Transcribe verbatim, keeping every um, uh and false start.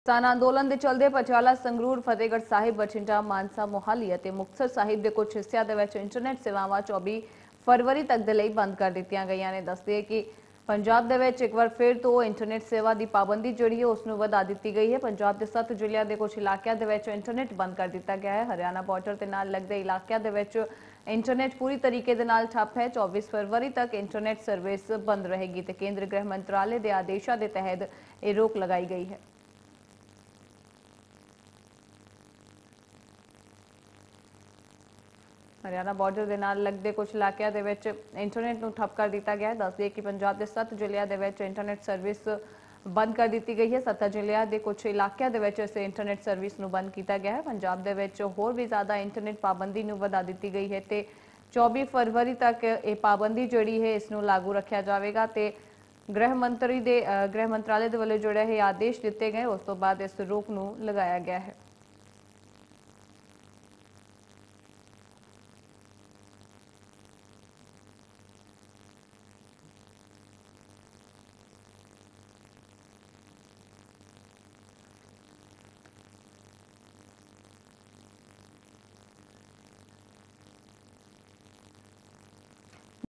ਕਿਸਾਨ ਅੰਦੋਲਨ ਦੇ ਚਲਦੇ ਪਟਿਆਲਾ ਸੰਗਰੂਰ ਫਤਿਹਗੜ੍ਹ ਸਾਹਿਬ ਬਠਿੰਡਾ ਮਾਨਸਾ ਮੋਹਾਲੀ ਅਤੇ ਮੁਕਤਸਰ ਸਾਹਿਬ ਦੇ ਕੁਝ ਹਿੱਸਿਆਂ ਦੇ ਵਿੱਚ ਇੰਟਰਨੈਟ ਸੇਵਾਵਾਂ ਚੌਵੀ ਫਰਵਰੀ ਤੱਕ ਦੇ ਲਈ ਬੰਦ ਕਰ ਦਿੱਤੀਆਂ ਗਈਆਂ ਨੇ। ਦੱਸਦੇ ਕਿ ਪੰਜਾਬ ਦੇ ਵਿੱਚ ਇੱਕ ਵਾਰ ਫਿਰ ਤੋਂ ਇੰਟਰਨੈਟ ਸੇਵਾ ਦੀ ਪਾਬੰਦੀ ਜਿਹੜੀ ਹੈ ਉਸ ਨੂੰ ਵਧਾ ਦਿੱਤੀ ਗਈ ਹੈ। ਪੰਜਾਬ ਦੇ ਸੱਤ ਜ਼ਿਲ੍ਹਿਆਂ ਦੇ ਕੁਝ ਇਲਾਕਿਆਂ ਦੇ ਵਿੱਚ ਇੰਟਰਨੈਟ ਬੰਦ ਕਰ ਦਿੱਤਾ ਗਿਆ ਹੈ। ਹਰਿਆਣਾ ਬਾਰਡਰ ਦੇ ਨਾਲ ਲੱਗਦੇ ਇਲਾਕਿਆਂ ਦੇ ਵਿੱਚ ਇੰਟਰਨੈਟ ਪੂਰੀ ਤਰੀਕੇ ਦੇ ਨਾਲ ਠੱਪ ਹੈ। ਚੌਬੀਸ ਫਰਵਰੀ ਤੱਕ ਇੰਟਰਨੈਟ ਸਰਵਿਸ ਬੰਦ ਰਹੇਗੀ ਤੇ ਕੇਂਦਰ ਗ੍ਰਹਿ ਮੰਤਰਾਲੇ ਦੇ ਆਦੇਸ਼ਾਂ ਦੇ ਤਹਿਤ ਇਹ ਰੋਕ ਲਗਾਈ ਗਈ ਹੈ। हरियाणा बॉर्डर के नाल लगते कुछ इलाकों के इंटरनेट ਨੂੰ ठप कर दिता गया है। दस दिए कि पंजाब के सत्त ਜ਼ਿਲ੍ਹਿਆਂ ਦੇ ਵਿੱਚ इंटरनेट सर्विस बंद कर दी गई है। सत्त ਜ਼ਿਲ੍ਹਿਆਂ के कुछ इलाकों के ਵਿੱਚ इस इंटरनेट सर्विस ਨੂੰ बंद किया गया है। पंजाब के ਵਿੱਚ होर भी ज़्यादा इंटरनेट पाबंदी ਨੂੰ ਵਧਾ ਦਿੱਤੀ गई है ਤੇ चौबीस फरवरी तक ये पाबंदी ਜਿਹੜੀ है इस ਨੂੰ लागू रखा जाएगा ਤੇ गृह मंत्री ਦੇ गृह मंत्रालय ਦੇ ਵੱਲੋਂ ਜਿਹੜੇ ਇਹ ਆਦੇਸ਼ ਦਿੱਤੇ ਗਏ ਉਸ ਤੋਂ ਬਾਅਦ ਇਸ ਰੋਕ ਨੂੰ ਲਗਾਇਆ ਗਿਆ है।